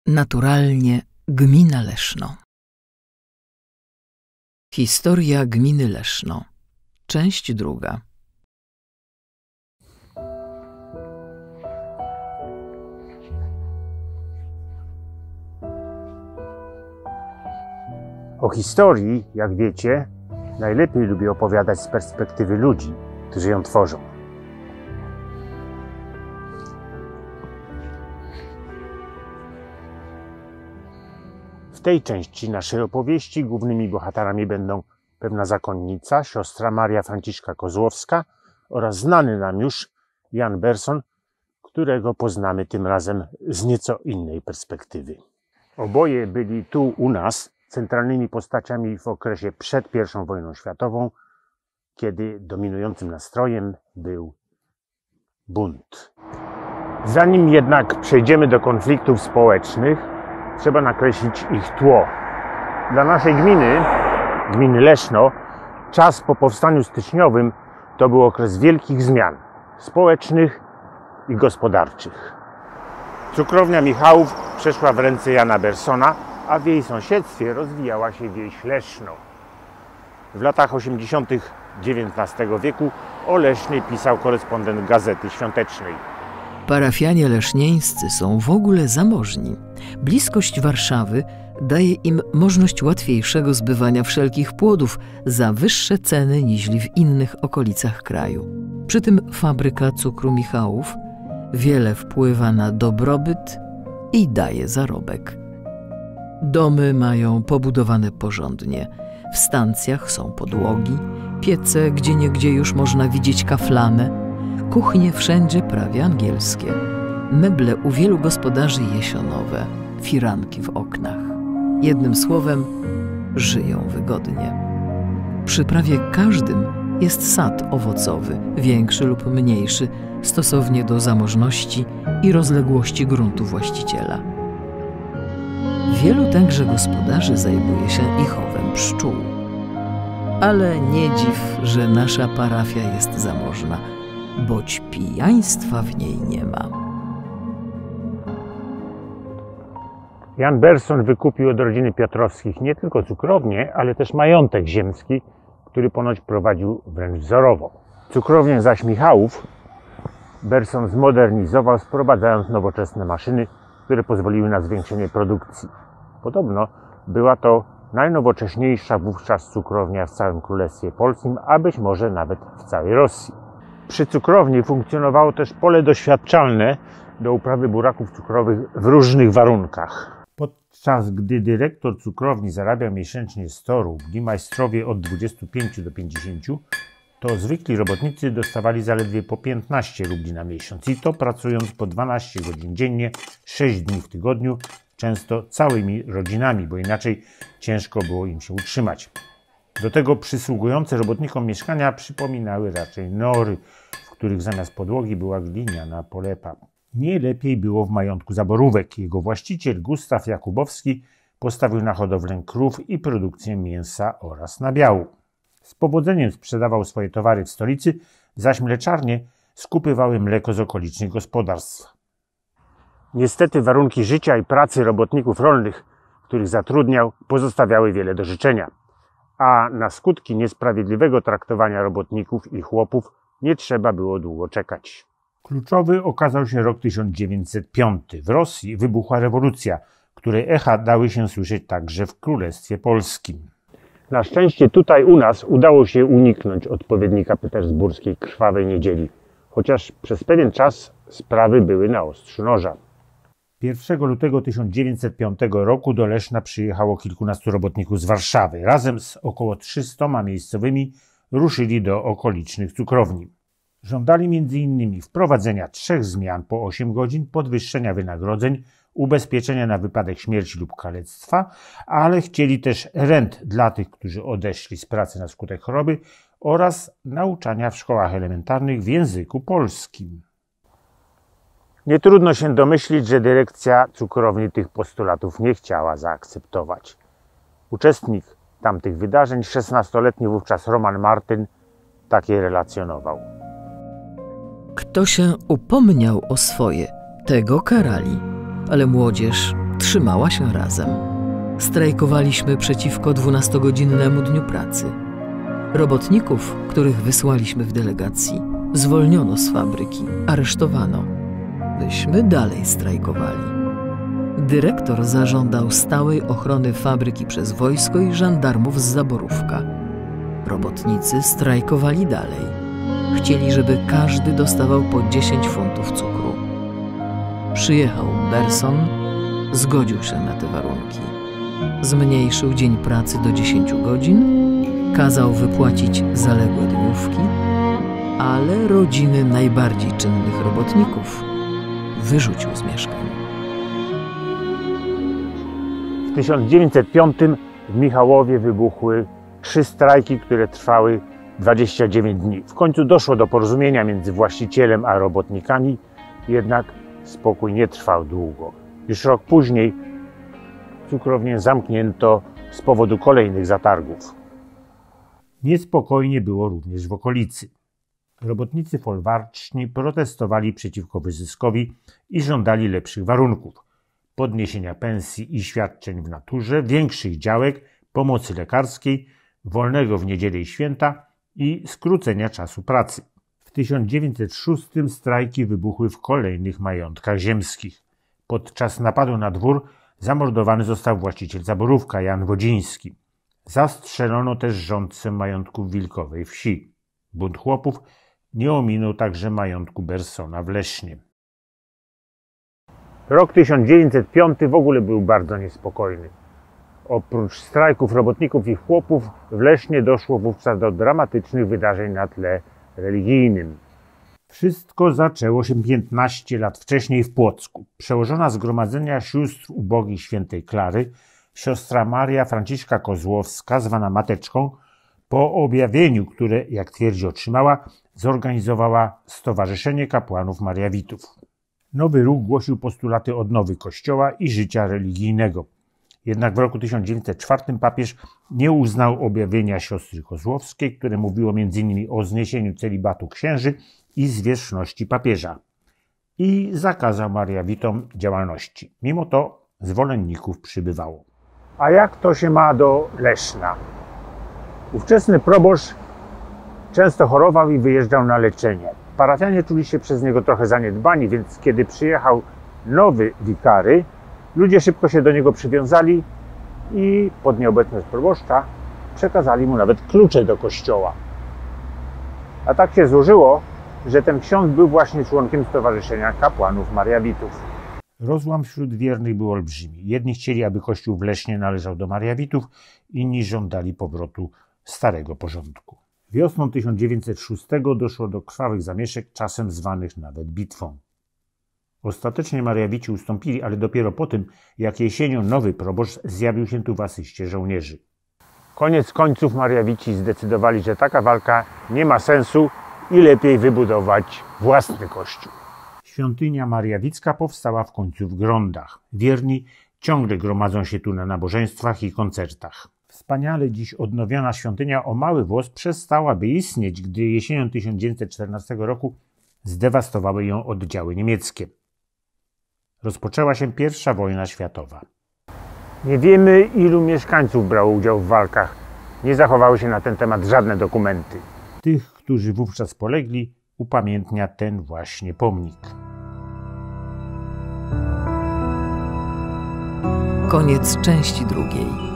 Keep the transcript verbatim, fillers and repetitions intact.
Naturalnie gmina Leszno. Historia gminy Leszno. Część druga. O historii, jak wiecie, najlepiej lubię opowiadać z perspektywy ludzi, którzy ją tworzą. W tej części naszej opowieści głównymi bohaterami będą pewna zakonnica, siostra Maria Franciszka Kozłowska oraz znany nam już Jan Berson, którego poznamy tym razem z nieco innej perspektywy. Oboje byli tu u nas centralnymi postaciami w okresie przed pierwszą wojną światową, kiedy dominującym nastrojem był bunt. Zanim jednak przejdziemy do konfliktów społecznych, trzeba nakreślić ich tło. Dla naszej gminy, gminy Leszno, czas po powstaniu styczniowym to był okres wielkich zmian społecznych i gospodarczych. Cukrownia Michałów przeszła w ręce Jana Bersona, a w jej sąsiedztwie rozwijała się wieś Leszno. W latach osiemdziesiątych dziewiętnastego wieku o Lesznie pisał korespondent Gazety Świątecznej. Parafianie lesznieńscy są w ogóle zamożni. Bliskość Warszawy daje im możliwość łatwiejszego zbywania wszelkich płodów za wyższe ceny niż w innych okolicach kraju. Przy tym fabryka cukru Michałów wiele wpływa na dobrobyt i daje zarobek. Domy mają pobudowane porządnie. W stancjach są podłogi, piece gdzieniegdzie już można widzieć kaflane, kuchnie wszędzie prawie angielskie, meble u wielu gospodarzy jesionowe, firanki w oknach. Jednym słowem, żyją wygodnie. Przy prawie każdym jest sad owocowy, większy lub mniejszy, stosownie do zamożności i rozległości gruntu właściciela. Wielu także gospodarzy zajmuje się i chowem pszczół. Ale nie dziw, że nasza parafia jest zamożna, boć pijaństwa w niej nie ma. Jan Berson wykupił od rodziny Piotrowskich nie tylko cukrownię, ale też majątek ziemski, który ponoć prowadził wręcz wzorowo. Cukrownię zaś Michałów Berson zmodernizował, sprowadzając nowoczesne maszyny, które pozwoliły na zwiększenie produkcji. Podobno była to najnowocześniejsza wówczas cukrownia w całym Królestwie Polskim, a być może nawet w całej Rosji. Przy cukrowni funkcjonowało też pole doświadczalne do uprawy buraków cukrowych w różnych warunkach. Podczas gdy dyrektor cukrowni zarabiał miesięcznie sto rubli, majstrowie od dwudziestu pięciu do pięćdziesięciu, to zwykli robotnicy dostawali zaledwie po piętnaście rubli na miesiąc i to pracując po dwanaście godzin dziennie, sześć dni w tygodniu, często całymi rodzinami, bo inaczej ciężko było im się utrzymać. Do tego przysługujące robotnikom mieszkania przypominały raczej nory, w których zamiast podłogi była gliniana polepa. Nie lepiej było w majątku Zaborówek. Jego właściciel Gustaw Jakubowski postawił na hodowlę krów i produkcję mięsa oraz nabiału. Z powodzeniem sprzedawał swoje towary w stolicy, zaś mleczarnie skupywały mleko z okolicznych gospodarstw. Niestety warunki życia i pracy robotników rolnych, których zatrudniał, pozostawiały wiele do życzenia. A na skutki niesprawiedliwego traktowania robotników i chłopów nie trzeba było długo czekać. Kluczowy okazał się rok tysiąc dziewięćset piąty. W Rosji wybuchła rewolucja, której echa dały się słyszeć także w Królestwie Polskim. Na szczęście tutaj u nas udało się uniknąć odpowiednika petersburskiej krwawej niedzieli, chociaż przez pewien czas sprawy były na ostrzu noża. pierwszego lutego tysiąc dziewięćset piątego roku do Leszna przyjechało kilkunastu robotników z Warszawy. Razem z około trzystoma miejscowymi ruszyli do okolicznych cukrowni. Żądali między innymi wprowadzenia trzech zmian po osiem godzin, podwyższenia wynagrodzeń, ubezpieczenia na wypadek śmierci lub kalectwa, ale chcieli też rent dla tych, którzy odeszli z pracy na skutek choroby oraz nauczania w szkołach elementarnych w języku polskim. Nie trudno się domyślić, że dyrekcja cukrowni tych postulatów nie chciała zaakceptować. Uczestnik tamtych wydarzeń, szesnastoletni wówczas Roman Martyn, takie relacjonował. Kto się upomniał o swoje, tego karali, ale młodzież utrzymała się razem. Strajkowaliśmy przeciwko dwunastogodzinnemu dniu pracy. Robotników, których wysłaliśmy w delegacji, zwolniono z fabryki, aresztowano. Myśmy dalej strajkowali. Dyrektor zażądał stałej ochrony fabryki przez wojsko i żandarmów z Zaborówka. Robotnicy strajkowali dalej. Chcieli, żeby każdy dostawał po dziesięć funtów cukru. Przyjechał Berson, zgodził się na te warunki. Zmniejszył dzień pracy do dziesięciu godzin, kazał wypłacić zaległe dniówki, ale rodziny najbardziej czynnych robotników wyrzucił z mieszkań. W tysiąc dziewięćset piątym w Michałowie wybuchły trzy strajki, które trwały dwadzieścia dziewięć dni. W końcu doszło do porozumienia między właścicielem a robotnikami, jednak spokój nie trwał długo. Już rok później cukrownię zamknięto z powodu kolejnych zatargów. Niespokojnie było również w okolicy. Robotnicy folwarczni protestowali przeciwko wyzyskowi i żądali lepszych warunków, podniesienia pensji i świadczeń w naturze, większych działek, pomocy lekarskiej, wolnego w niedzielę i święta i skrócenia czasu pracy. W tysiąc dziewięćset szóstym strajki wybuchły w kolejnych majątkach ziemskich. Podczas napadu na dwór zamordowany został właściciel Zaborówka, Jan Wodziński. Zastrzelono też rządcę majątku w Wilkowej Wsi. Bunt chłopów nie ominął także majątku Bersona w Lesznie. Rok tysiąc dziewięćset piąty w ogóle był bardzo niespokojny. Oprócz strajków robotników i chłopów w Lesznie doszło wówczas do dramatycznych wydarzeń na tle religijnym. Wszystko zaczęło się piętnaście lat wcześniej w Płocku. Przełożona Zgromadzenia Sióstr Ubogich Świętej Klary, siostra Maria Franciszka Kozłowska, zwana Mateczką, po objawieniu, które, jak twierdzi, otrzymała, zorganizowała Stowarzyszenie Kapłanów Mariawitów. Nowy ruch głosił postulaty odnowy Kościoła i życia religijnego. Jednak w roku tysiąc dziewięćset czwartym papież nie uznał objawienia siostry Kozłowskiej, które mówiło między innymi o zniesieniu celibatu księży i zwierzchności papieża, i zakazał Mariawitom działalności. Mimo to zwolenników przybywało. A jak to się ma do Leszna? Ówczesny proboszcz często chorował i wyjeżdżał na leczenie. Parafianie czuli się przez niego trochę zaniedbani, więc kiedy przyjechał nowy wikary, ludzie szybko się do niego przywiązali i pod nieobecność proboszcza przekazali mu nawet klucze do kościoła. A tak się złożyło, że ten ksiądz był właśnie członkiem Stowarzyszenia Kapłanów Mariawitów. Rozłam wśród wiernych był olbrzymi. Jedni chcieli, aby kościół w Lesznie należał do Mariawitów, inni żądali powrotu starego porządku. Wiosną tysiąc dziewięćset szóstego doszło do krwawych zamieszek, czasem zwanych nawet bitwą. Ostatecznie Mariawici ustąpili, ale dopiero po tym, jak jesienią nowy proboszcz zjawił się tu w asyście żołnierzy. Koniec końców Mariawici zdecydowali, że taka walka nie ma sensu i lepiej wybudować własny kościół. Świątynia mariawicka powstała w końcu w Grądach. Wierni ciągle gromadzą się tu na nabożeństwach i koncertach. Wspaniale dziś odnowiona świątynia o mały włos przestałaby istnieć, gdy jesienią tysiąc dziewięćset czternastego roku zdewastowały ją oddziały niemieckie. Rozpoczęła się pierwsza wojna światowa. Nie wiemy, ilu mieszkańców brało udział w walkach. Nie zachowały się na ten temat żadne dokumenty. Tych, którzy wówczas polegli, upamiętnia ten właśnie pomnik. Koniec części drugiej.